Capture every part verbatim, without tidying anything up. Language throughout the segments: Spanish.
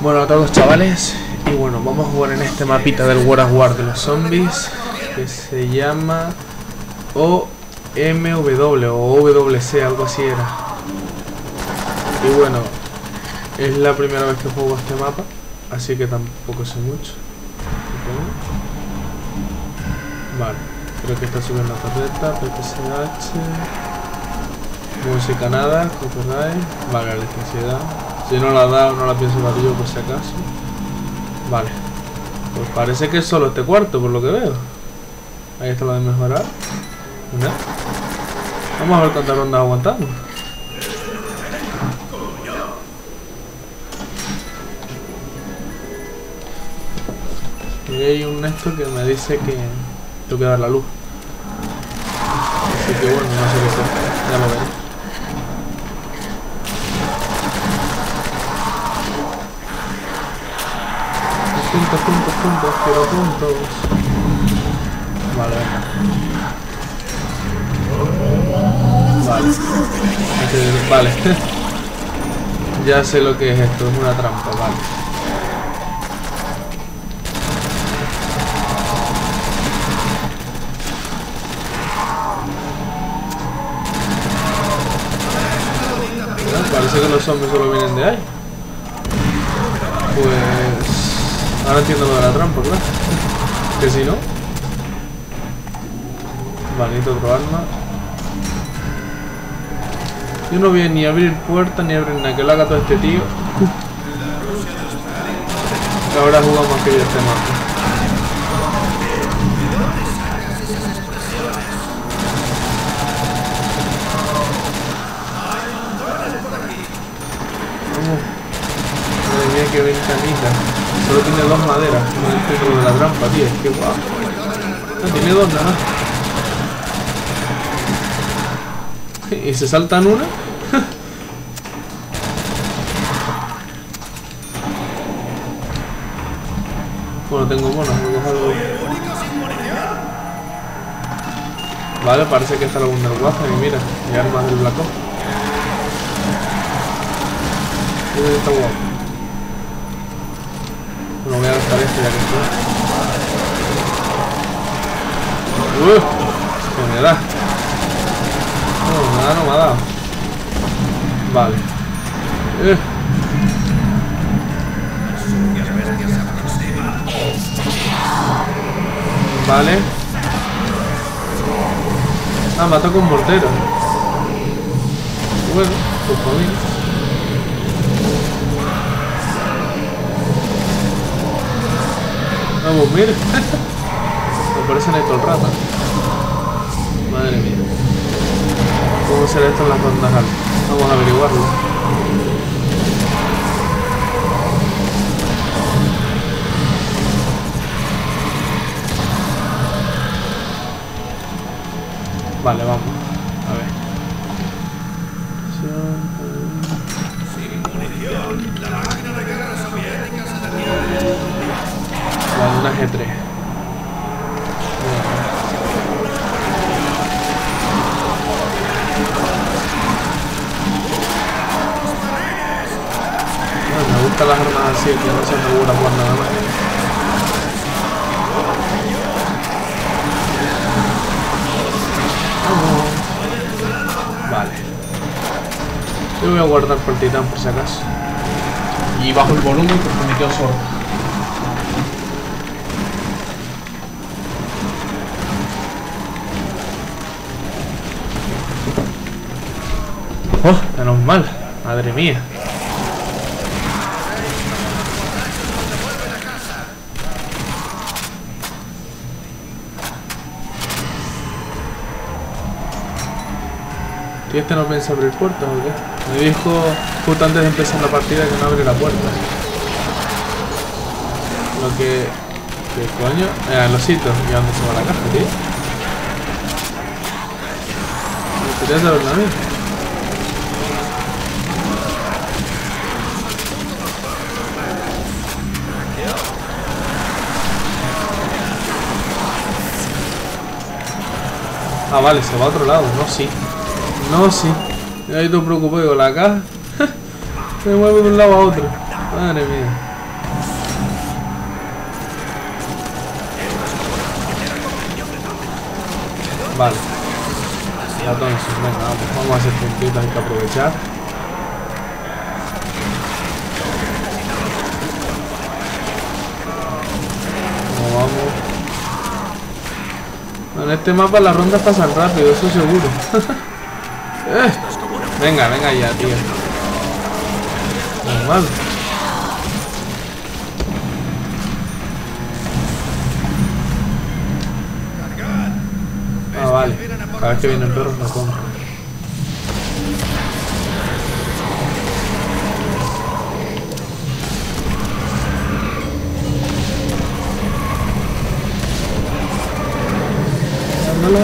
Bueno a todos chavales, y bueno, vamos a jugar en este mapita del World of War de los zombies que se llama O M W o O W C, algo así era. Y bueno, es la primera vez que juego este mapa, así que tampoco sé mucho. Vale, creo que está subiendo la tarjeta, P P C H, música nada, copyright, vale, electricidad. Si no la da o no la pienso dar yo por si acaso. Vale, pues parece que es solo este cuarto por lo que veo. Ahí está lo de mejorar. ¿No? Vamos a ver cuántas rondas aguantamos. Y hay un esto que me dice que tengo que dar la luz. Así que bueno, no sé qué hacer. Ya lo veré. Puntos, puntos, puntos, quiero puntos. Vale, venga. Vale. Vale. Ya sé lo que es esto, es una trampa, vale. Bueno, parece que los zombies solo vienen de ahí. Pues... ahora entiendo lo de la trampa, claro. Que si no... Vale, necesito otro arma. Yo no voy a ni abrir puertas ni abrir nada, que lo haga todo este tío. Que ahora jugamos que yo este mapa. Vamos. Madre mía, qué ventanita. Solo tiene dos maderas, no entiendo lo de la trampa, tío, es que guau. No, tiene dos nada más. ¿Y se saltan una? Bueno, tengo monos, me cojo algo. Vale, parece que está la Wunderwaffe y mira, y armas del Black Ops. Este está guapo. Bueno, voy a gastar esto ya que estoy. ¡Uh! ¿Qué me da? No, nada no me ha dado. Vale. Uh. Vale. Ah, mata con mortero. Bueno, pues para mí. Vamos, mira. Me parecen ahí todo el rato. Madre mía. ¿Cómo será esto en las rondas altas? Vamos a averiguarlo. Vale, vamos. A ver. Sin munición, la máquina de guerra soviética se detiene. Vale, una G tres. Bueno, me gustan las armas así, que no se me gusta jugar nada más. Vamos. Vale. Yo voy a guardar por el titán por si acaso. Y bajo el volumen porque me quedo sordo. Oh, menos mal, madre mía. ¿Y este no piensa abrir puertas o qué? Me dijo justo antes de empezar la partida que no abre la puerta. Lo que... ¿Qué coño? Eh, los hitos. ¿Y a dónde se va la caja, tío? Me gustaría saberlo a mí. Ah, vale, se va a otro lado. No, sí. No, sí. Ahí te preocupé con la caja. Se mueve de un lado a otro. Madre mía. Vale. Entonces, venga, vamos, vamos a hacer puntitos, hay que aprovechar. Vamos, vamos. En este mapa las rondas pasan rápido, eso seguro. eh. Venga, venga ya, tío. Normal. Ah, vale. Cada vez que vienen perros no compro. Ándala.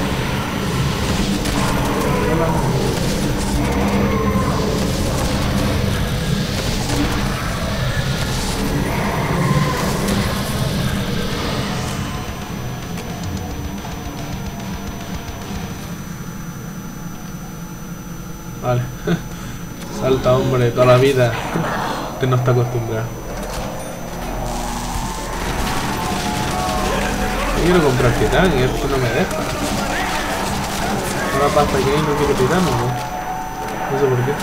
Vale. Salta, hombre, toda la vida. Usted no está acostumbrado. Yo quiero comprar titán y esto no me deja. Ahora pasta que no quiero titán, ¿no? No sé por qué.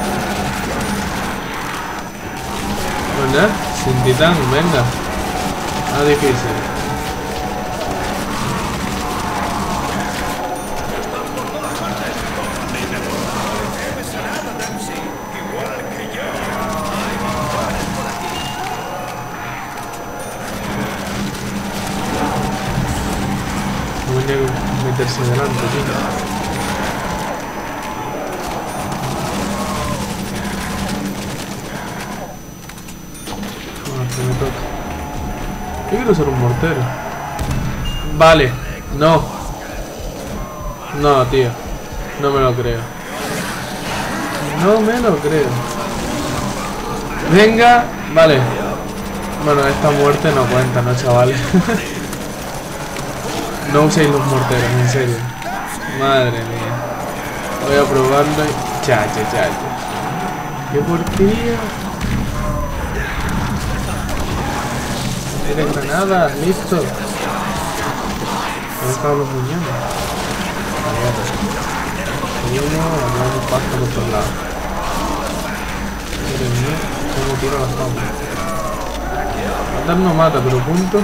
¿Verdad? Sin titán, venga. Ah, difícil. Meterse delante, tío. Ah, que me toca. Yo quiero ser un mortero. Vale, no. No, tío. No me lo creo. No me lo creo. Venga, vale. Bueno, esta muerte no cuenta, ¿no, chavales? No uséis los morteros, en serio. Madre mía. Voy a probarlo y... Chacho, chacho. ¡Qué porquería! Tiene granadas, listo. ¿Dónde estaban los muñones? Hay uno, hablamos pasta por todos lados. Madre mía, cómo tira la fama. Matar no mata, pero punto.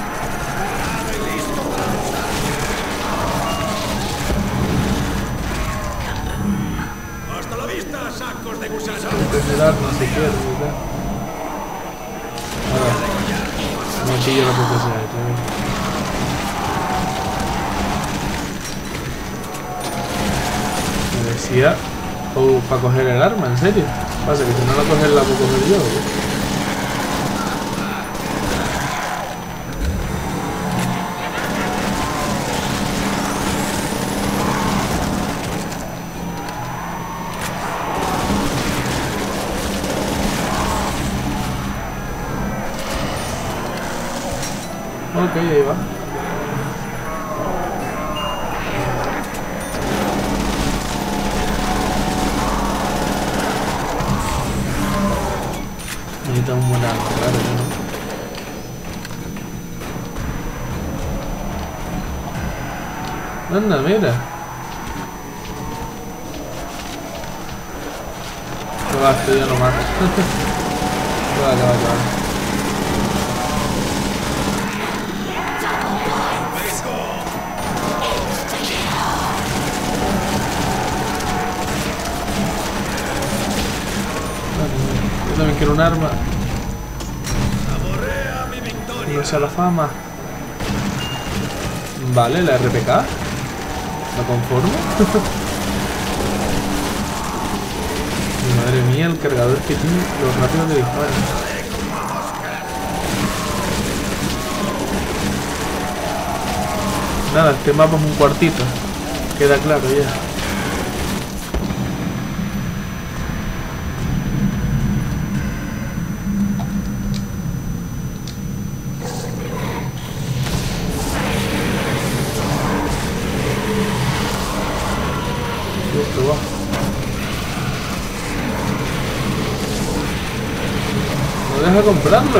Generar no sé qué, ¿verdad? Ahora, no pillo lo que sea, me decía, o para coger el arma, en serio. Pasa que si no la coger la puedo coger yo, ¿eh? Ok, ahí va. Necesita un buen arma, claro, ¿no? Anda, mira. No va, esto ya no mata. Vale, vale, vale. Yo también quiero un arma. No sea la fama. Vale, la R P K. ¿Me conformo? Madre mía, el cargador que tiene, lo rápido que dispara. Nada, este mapa es un cuartito. Queda claro ya. Esto va. No deja comprarlo.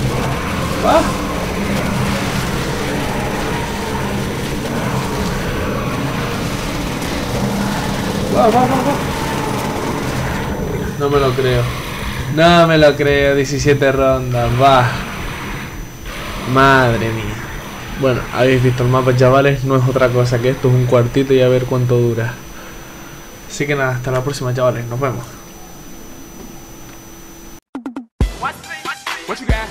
Va. va, va, va. No me lo creo. No me lo creo, diecisiete rondas, va. Madre mía. Bueno, habéis visto el mapa, chavales, no es otra cosa que esto, es un cuartito y a ver cuánto dura. Así que nada, hasta la próxima, chavales, nos vemos. What you got?